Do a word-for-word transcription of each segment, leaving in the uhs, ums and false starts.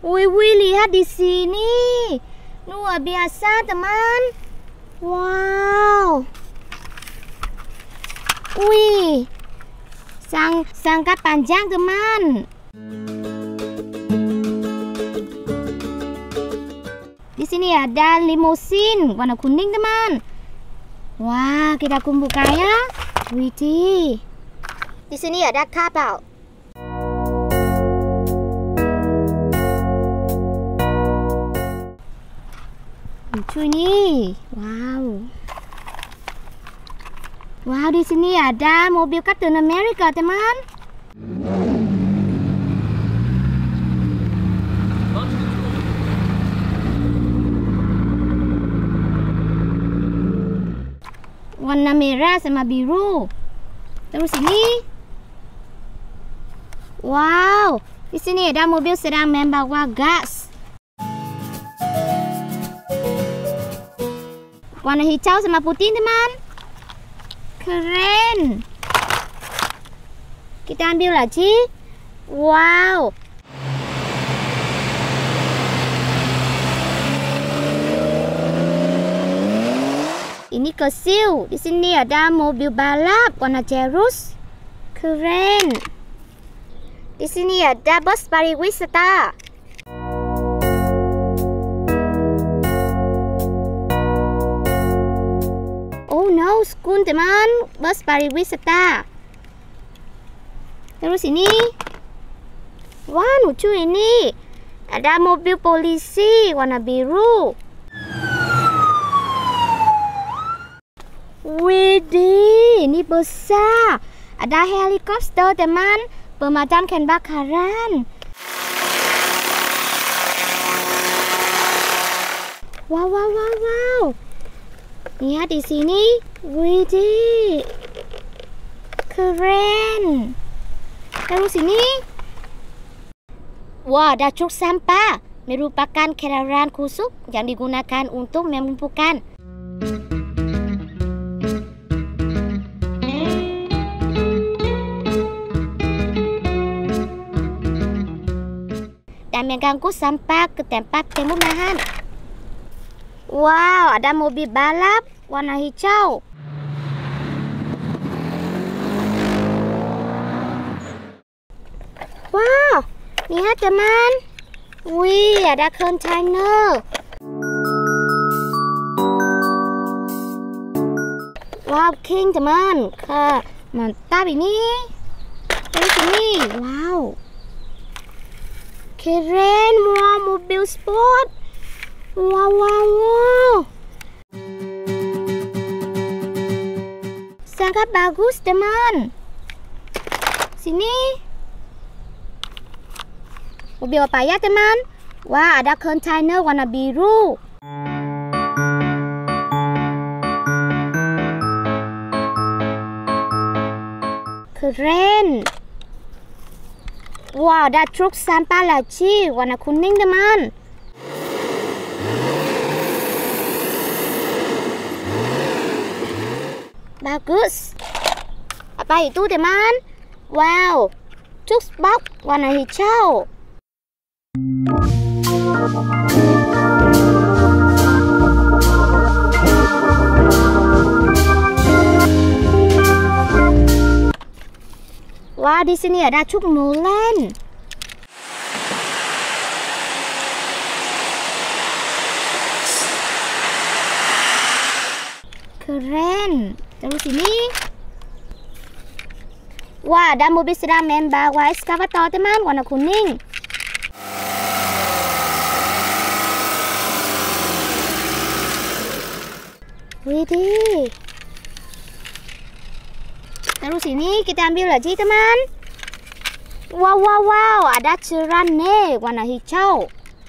Wih, wih, lihat di sini. Luar biasa, teman. Wow. Wih. Sang sangat panjang, teman. Di sini ada limusin warna kuning, teman. Wah, kita buka ya. Widih. Di sini ada kapal. Lucu ini. Wow. Wow, di sini ada mobil Captain America, teman. Warna merah sama biru. Terus ini. Wow, di sini ada mobil sedang membawa gas. Warna hijau sama putih, teman. Keren. Kita ambil lagi. Wow. Ini kecil. Di sini ada mobil balap warna jerus. Keren. Di sini ada bus pariwisata. Oh no, skun, teman. Bus pariwisata. Terus ini. Wah, lucu ini. Ada mobil polisi warna biru. Widih, ini besar. Ada helikopter, teman. Pemadam kebakaran. Wow, wow, wow, wow. Lihat di sini. Widih. Keren. Terus ini. Wah, ada truk sampah. Merupakan kendaraan khusus yang digunakan untuk menumpukan. Dan mengganggu sampah ke tempat pembuangan. Wow, ada mobil balap warna hijau. Wow, lihat, teman. Wih, ada kontainer. Wow, king, teman. Ke mantap ini. Terus ini, wow. Keren, wow, mobil sport. Wow, wow, wow. Sangat bagus, teman. Sini. Mobil apa ya, teman? Wah, ada kontainer warna biru. Keren. Wah, ada truk sampah lagi warna kuning, teman. Bagus. Apa itu, teman? Wow, truk box warna hijau. Wah, di sini ada truk molen. Keren. Terus ini. Wah, ada mobil sedang membawa eskavator, teman, warna kuning. Widih. Terus ini kita ambil lagi, teman. Wow, wow, wow. Ada cerane warna hijau.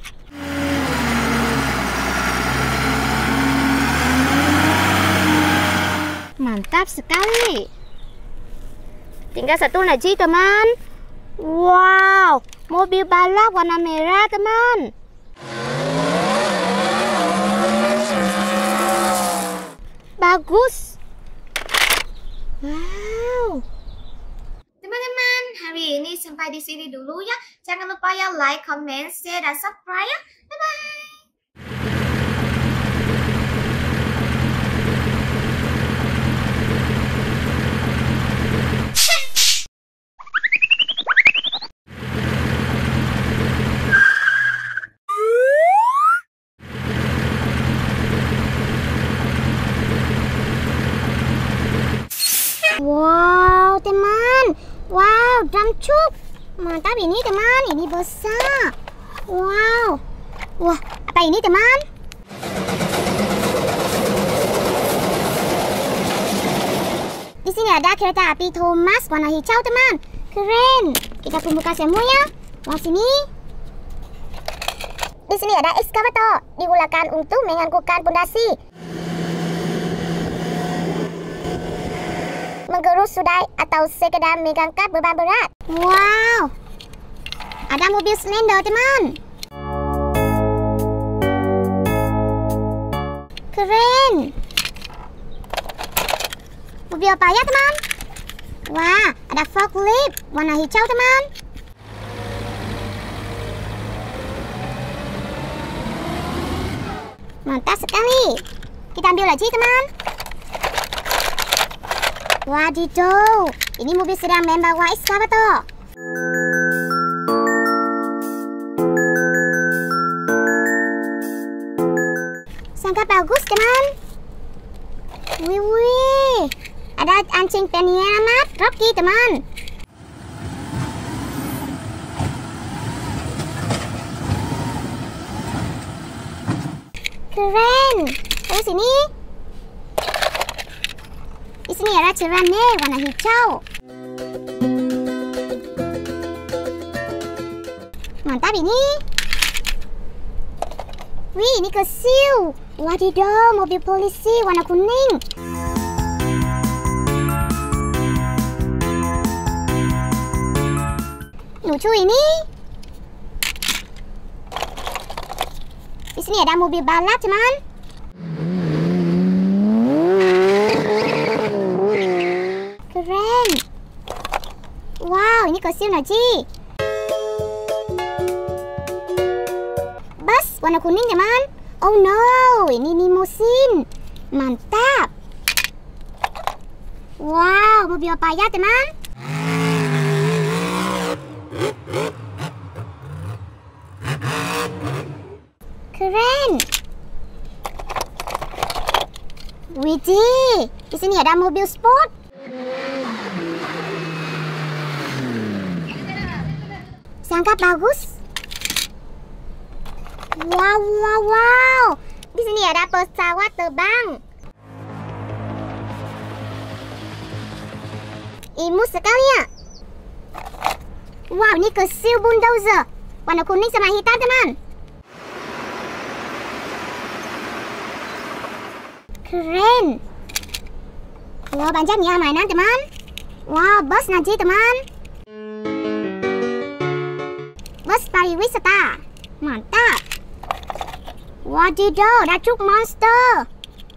Mantap sekali. Tinggal satu lagi, teman. Wow. Mobil balap warna merah, teman. Bagus. Wow. Teman-teman, hari ini sampai di sini dulu ya. Jangan lupa ya like, comment, share, dan subscribe ya. Bye-bye. Wow, teman. Wow, drum cup. Mantap ini, teman. Ini besar. Wow. Wah, apa ini, teman? Di sini ada kereta api Thomas warna hijau, teman. Keren. Kita kumpulkan semuanya. Wah, sini. Di sini ada ekskavator. Digunakan untuk mengangkutkan pondasi. Menggerus sudai atau sekedar mengangkat beban berat. Wow, ada mobil slender, teman. Keren. Mobil apa ya, teman? Wah, ada forklift warna hijau, teman. Mantap sekali. Kita ambil lagi, teman. Wadidaw, ini mobil sedang membawa ekskavator. Sangat bagus, teman. Wih, wih. Ada anjing penyelamat Rocky, teman. Keren. Terus sini. Di sini ada cerane warna hijau. Mantap ini. Wih, ini kecil. Wadidaw, mobil polisi warna kuning. Lucu ini. Di sini ada mobil balap, teman. Keren. Wow, ini kecil lagi. Bus warna kuning, teman. Oh no, ini limousine. Mantap. Wow, mobil apa ya, teman? Keren. Widih, di sini ada mobil sport. Sangat bagus. Wow, wow, wow. Di sini ada pesawat terbang. Imut sekali ya. Wow, ini kecil bulldozer. Warna kuning sama hitam, teman. Keren. Wow, banyak ya mainan, teman. Wow, bus nanti, teman. Bus pariwisata. Mantap. Wadidaw, ada truk monster.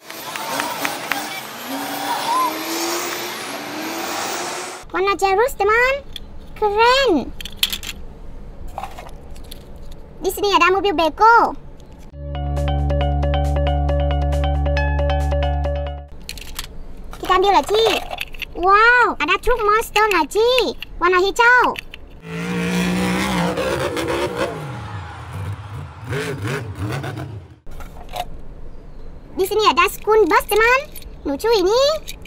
Warna jerus, teman. Keren. Di sini ada mobil beko. Kita ambil lagi. Wow, ada truk monster lagi. Warna hijau. Di sini ada school bus, teman. Lucu ini.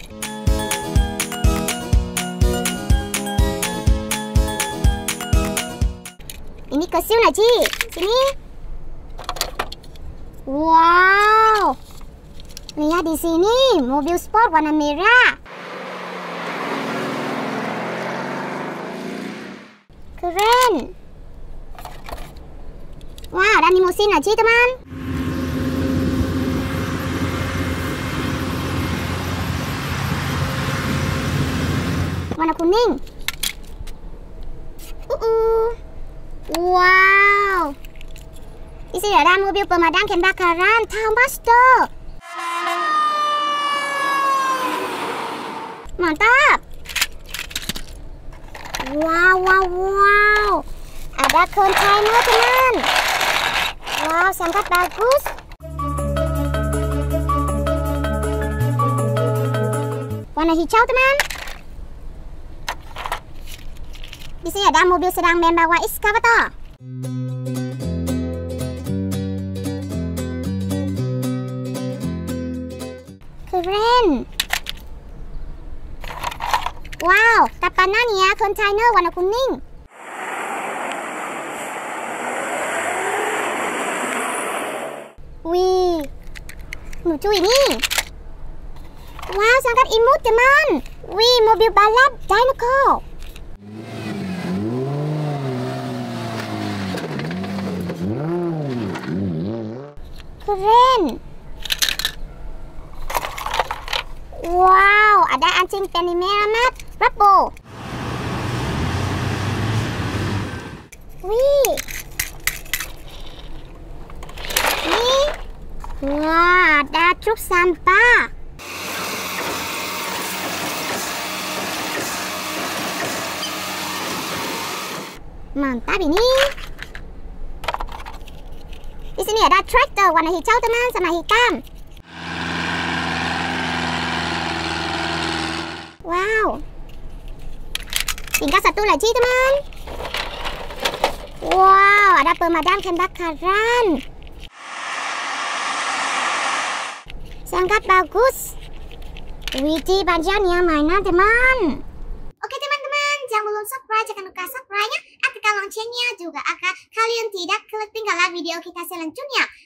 Ini kecil lagi. Sini. Wow. Lihat di sini, mobil sport warna merah. Keren. Wah, ada limousine lagi, teman. Warna kuning. Uh -uh. Wow. Di sini ada mobil pemadam kebakaran Townbuster. Mantap. Wow, wow, wow, wow. Ada kontainer, teman. Wow, sangat bagus. Warna hijau, teman. Di sini ada mobil sedang membawa ekskavator. Keren. Wow, kapanan ya kontainer warna kuning. Wih, lucu ini. Wow, sangat imut, teman. Wih, mobil balap Dinoco. Keren. Wow, ada anjing penny merah Rubble. Wih. Nih. Wah, ada truk sampah. Mantap ini. Di sini ada traktor warna hijau, teman, sama hitam. Wow. Tinggal satu lagi, teman. Wow, ada pemadam kebakaran. Sangat bagus. Widih, banyak mainan, teman. Oke teman-teman, jangan belum subscribe, jangan lupa subscribe ya. Aktifkan loncengnya juga agar kalian tidak ketinggalan video kita selanjutnya.